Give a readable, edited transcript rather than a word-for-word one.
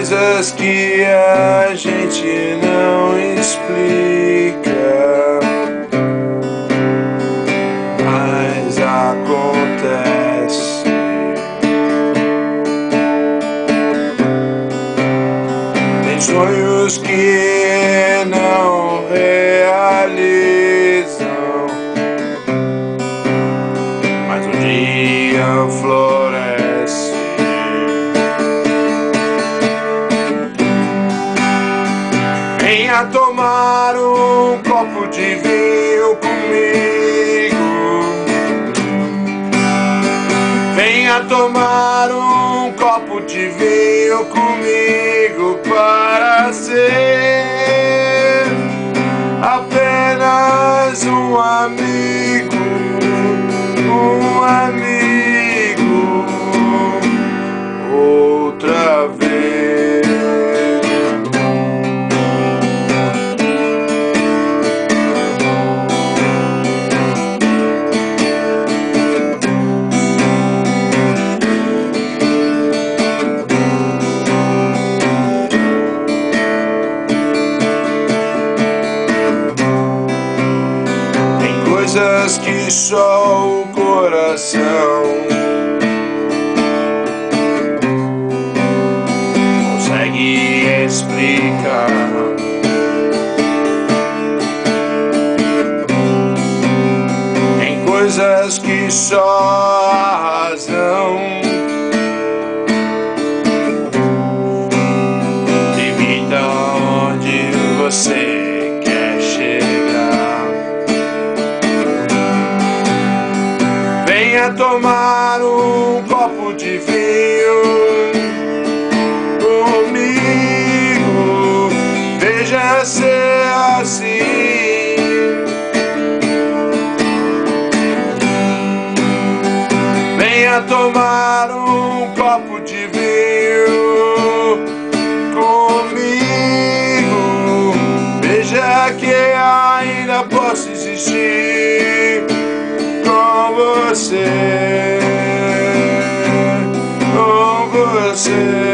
coisas que a gente não explica, mas acontece. Tem sonhos que não realizam, mas um dia floresce. Venha tomar um copo de vinho comigo. Venha tomar um copo de vinho comigo para ser apenas um amigo, um amigo, outra vez. Coisas que só o coração consegue explicar. Tem coisas que só a razão limita onde você quer chegar. Venha tomar um copo de vinho comigo, veja ser assim. Venha tomar um copo de vinho comigo, veja que ainda posso existir com você, com você.